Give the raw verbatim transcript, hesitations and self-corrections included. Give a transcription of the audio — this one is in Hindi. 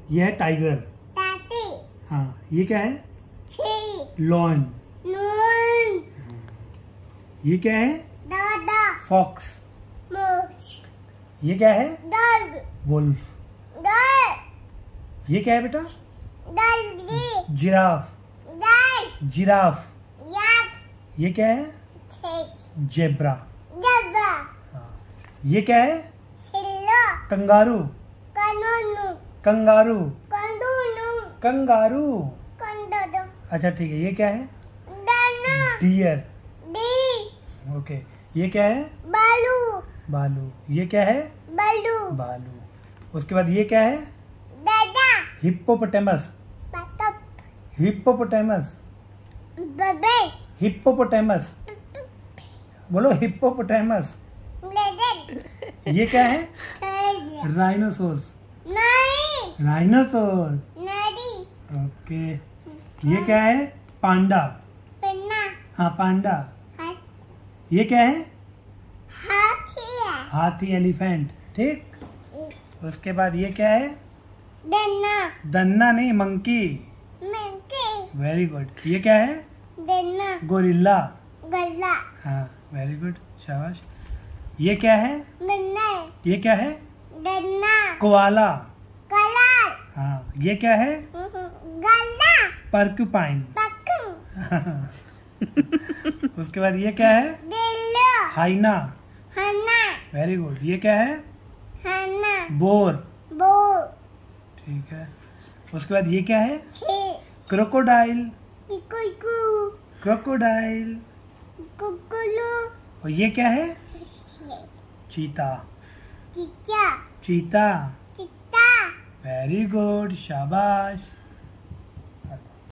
ये है टाइगर। टाटी। हाँ, ये क्या है? छी। लॉन। नून। ये क्या है? दादा। फॉक्स। मूछ। ये क्या है? डॉग। वुल्फ। डॉग। ये क्या है बेटा? Doggy. Giraffe. Dog. Giraffe. Yak. ये क्या है? छी। जेब्रा। जब्बा। हाँ, ये क्या है? सिल्लो। कंगारू। कानूनू। कंगारू। कंदूनू। कंगारू। कंदोदो। अच्छा ठीक है, ये क्या है? दाना। डियर। डी। ओके, ये क्या है? बालू। भालू। ये क्या है? बालू। भालू। उसके बाद ये क्या है? दादा। हिप्पोपोटेमस। पटप। हिप्पोपोटेमस। बबे। हिप्पोपोटेमस। बोलो हिप्पोपोटेमस। ब्लेडेड। ये क्या है? नहीं। राइनोसोर्स। नहीं। राइनोसोर। नदी। ओके, ये क्या है? पांडा। पन्ना। हाँ, पांडा। हाथ। ये क्या है? हाथी है। हाथी, एलिफेंट। ठीक। उसके बाद ये क्या है? दन्ना। दन्ना नहीं, मंकी। मंकी। Very good. ये क्या है? दन्ना। गोरिल्ला। गल्ला। हाँ, वेरी गुड, शाबाश। ये क्या है? दन्ना। ये क्या है? दन्ना। कोआला। कलाल। हाँ, ये क्या है? गल्ला। पर्क्यूपाइन। पक्कू। उसके बाद ये क्या है? दिल्लो। हाइना। हन्ना। Very good. ये क्या है? हन्ना। बोर। बो। ठीक है। उसके बाद ये क्या है? छी। क्रोकोडाइल। कुकू। क्रोकोडाइल। कुकुलू। और ये क्या है? चीता। चिचा। चीता। चिता। वेरी गुड, शाबाश।